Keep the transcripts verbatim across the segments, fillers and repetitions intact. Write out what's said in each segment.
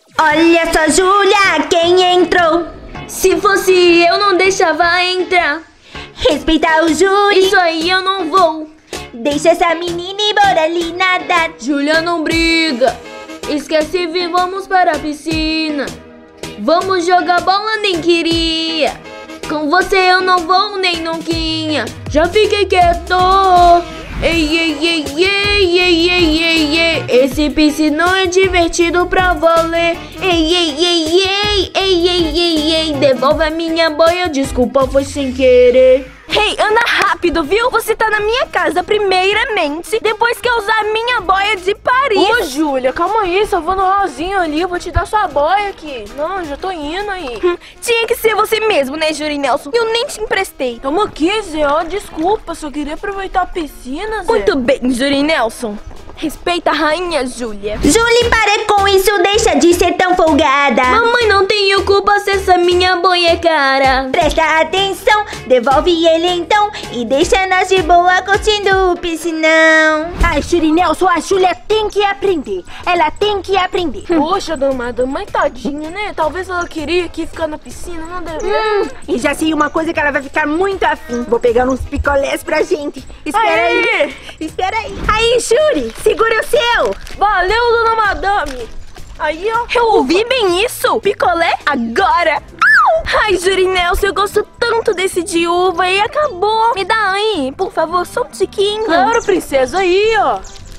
Olha só, Júlia, quem entrou? Se fosse eu, não deixava entrar. Respeitar o júri. Isso aí eu não vou. Deixa essa menina ir embora ali nadar. Júlia, não briga. Esquece, vem, vamos para a piscina. Vamos jogar bola, nem queria. Com você eu não vou, nem nunquinha. Já fiquei quieto. Ei, ei, ei, ei, ei, ei, ei, ei. Esse piscinão é divertido pra valer. Ei, ei, ei, ei, ei, ei, ei, ei. Devolve a minha boia, desculpa, foi sem querer. Ei, anda rápido, viu? Você tá na minha casa primeiramente, depois que eu usar a minha boia de Paris. Ô, Júlia, calma aí, só vou no rasinho ali, eu vou te dar sua boia aqui. Não, já tô indo aí. Hum, tinha que ser você mesmo, né, Júri Nelson? Eu nem te emprestei. Toma aqui, Zé, ó, desculpa, só queria aproveitar a piscina, Zé. Muito bem, Júri Nelson. Respeita a rainha, Júlia. Julie, para com isso, deixa de ser tão folgada. Mamãe, não tenho culpa se essa minha boia é cara. Presta atenção, devolve ele então e deixa nós de boa curtindo o piscinão. Ai, Júri Nelson, a Júlia tem que aprender. Ela tem que aprender. Poxa, damada, mãe, tadinha, né? Talvez ela queria aqui ficar na piscina, não deve... Hum, e já sei uma coisa que ela vai ficar muito afim. Vou pegar uns picolés pra gente. Espera Aí. aí. Espera aí. Aí, Júri, segura o seu. Valeu, dona madame. Aí, ó. Eu ouvi bem isso? Picolé agora. Ai, Júri Nelson, eu gosto tanto desse de uva e acabou. Me dá aí, por favor, só um tiquinho. Claro, princesa, aí, ó.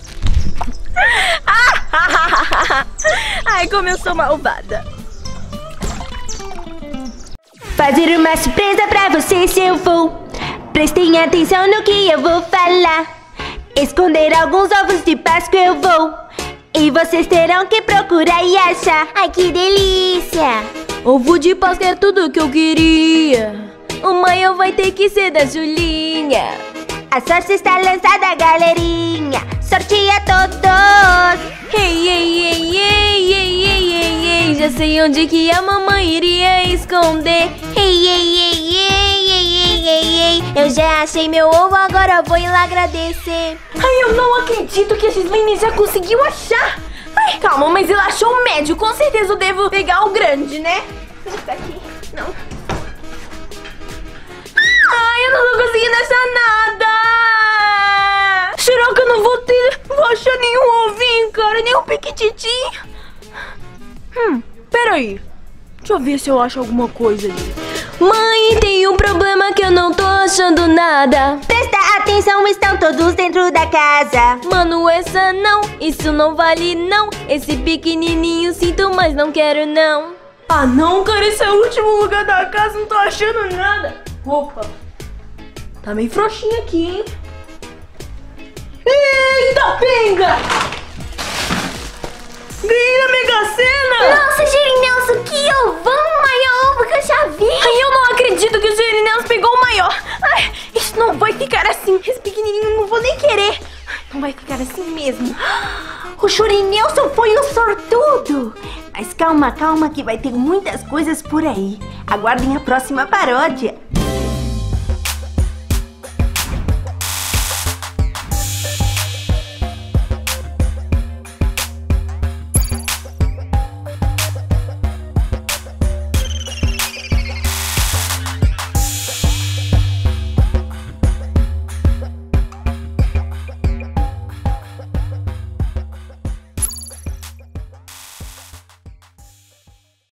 Ai, como eu sou malvada. Fazer uma surpresa pra você se eu vou. Prestem atenção no que eu vou falar. Esconder alguns ovos de Páscoa eu vou. E vocês terão que procurar e achar. Ai, que delícia! Ovo de Páscoa é tudo que eu queria. O maior vai ter que ser da Julinha. A sorte está lançada, galerinha. Sorte a todos. Ei, ei, ei, ei, ei, ei, ei, ei. Já sei onde que a mamãe iria esconder. Ei, ei, ei, ei, ei, ei, ei, ei. Eu já achei meu ovo, agora vou ir lá agradecer. Ai, eu não acredito que a Gislaine já conseguiu achar. Ai, calma, mas ela achou o médio. Com certeza eu devo pegar o grande, né? Esse aqui, não. Ai, eu não tô conseguindo achar nada. Será que eu não vou ter... Vou achar nenhum ovinho, cara, nenhum piquititinho. Hum, peraí. Deixa eu ver se eu acho alguma coisa ali. Mãe, tem um problema que eu não tô achando nada. Presta atenção, estão todos dentro da casa. Mano, essa não, isso não vale não. Esse pequenininho sinto, mas não quero não. Ah não, cara, esse é o último lugar da casa, não tô achando nada. Opa, tá meio frouxinho aqui, hein? Eita, pinga! Ganhei a Mega Sena! Nossa, Júri Nelson, que ovão maior ovo que eu já vi. Ai, eu não acredito que o Júri Nelson pegou o maior. Ai, isso não vai ficar assim. Esse pequenininho não vou nem querer. Não vai ficar assim mesmo. O Júri Nelson foi um sortudo. Mas calma, calma que vai ter muitas coisas por aí. Aguardem a próxima paródia.